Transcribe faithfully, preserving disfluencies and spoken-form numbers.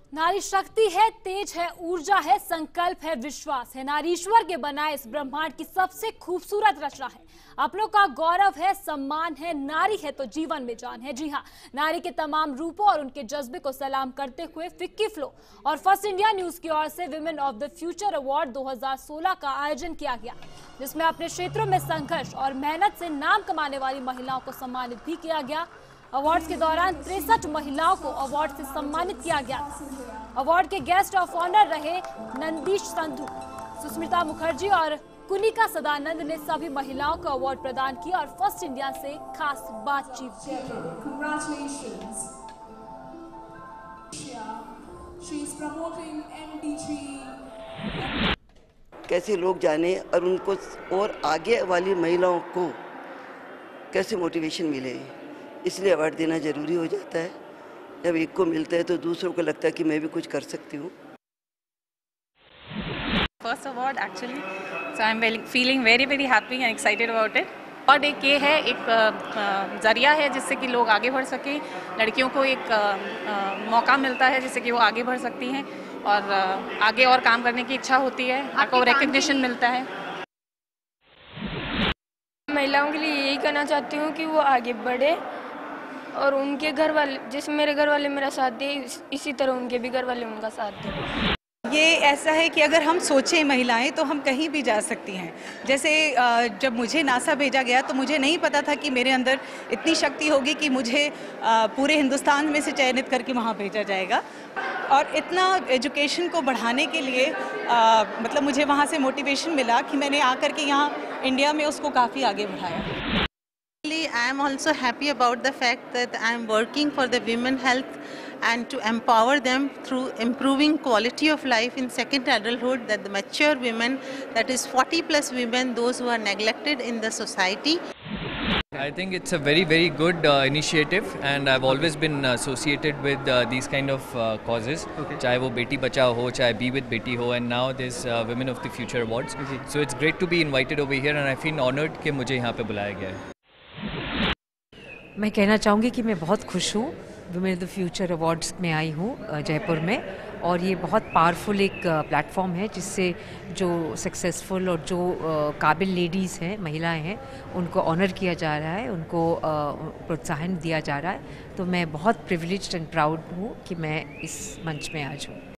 नारी शक्ति है, तेज है, ऊर्जा है, संकल्प है, विश्वास है। नारीश्वर के बनाए इस ब्रह्मांड की सबसे खूबसूरत रचना है। अपनों का गौरव है, सम्मान है। नारी है तो जीवन में जान है। जी हाँ, नारी के तमाम रूपों और उनके जज्बे को सलाम करते हुए फिक्की फ्लो और फर्स्ट इंडिया न्यूज की ओर से women of the future award दो हज़ार सोलह का आयोजन किया गया, जिसमें अपने क्षेत्रों में संघर्ष और मेहनत से नाम कमाने वाली महिलाओं को सम्मानित भी किया गया। अवार्ड्स के दौरान तिरसठ महिलाओं को अवार्ड से सम्मानित किया गया। अवार्ड के गेस्ट ऑफ ऑनर रहे नंदीश संधू, सुस्मिता मुखर्जी और कुनिका सदानंद ने सभी महिलाओं को अवार्ड प्रदान किया और फर्स्ट इंडिया से खास बातचीत की। कैसे लोग जाने और उनको और आगे वाली महिलाओं को कैसे मोटिवेशन मिले, इसलिए अवार्ड देना जरूरी हो जाता है। जब एक को मिलता है तो दूसरों को लगता है कि मैं भी कुछ कर सकती हूँ। First award actually, so I am feeling very very happy and excited about it. और एक ये है, एक जरिया है जिससे कि लोग आगे बढ़ सके, लड़कियों को एक मौका मिलता है जिससे कि वो आगे बढ़ सकती हैं और आगे और काम करने की इच्छा होती है, आपको रिकग्निशन मिलता है। महिलाओं के लिए यही कहना चाहती हूँ कि वो आगे बढ़े और उनके घर वाले, जैसे मेरे घर वाले मेरा साथ दे, इसी तरह उनके भी घर वाले उनका साथ दें। ये ऐसा है कि अगर हम सोचें महिलाएं तो हम कहीं भी जा सकती हैं। जैसे जब मुझे नासा भेजा गया तो मुझे नहीं पता था कि मेरे अंदर इतनी शक्ति होगी कि मुझे पूरे हिंदुस्तान में से चयनित करके वहाँ भेजा जाएगा। और इतना एजुकेशन को बढ़ाने के लिए आ, मतलब मुझे वहाँ से मोटिवेशन मिला कि मैंने आकर के यहाँ इंडिया में उसको काफ़ी आगे बढ़ाया। I am also happy about the fact that I am working for the women health and to empower them through improving quality of life in second adulthood, that the mature women, that is forty plus women, those who are neglected in the society. I think it's a very very good uh, initiative and I've always been associated with uh, these kind of uh, causes. Okay. चाहे वो बेटी बचाओ हो, चाहे Be with बेटी हो, and now there's uh, Women of the Future Awards. Okay. So it's great to be invited over here and I feel honored कि मुझे यहाँ पे बुलाया गया है। मैं कहना चाहूँगी कि मैं बहुत खुश हूँ, women of the future awards में आई हूँ जयपुर में, और ये बहुत पावरफुल एक प्लेटफॉर्म है जिससे जो सक्सेसफुल और जो काबिल लेडीज़ हैं, महिलाएं हैं, उनको ऑनर किया जा रहा है, उनको प्रोत्साहन दिया जा रहा है। तो मैं बहुत प्रिविलेज्ड एंड प्राउड हूँ कि मैं इस मंच में आज हूँ।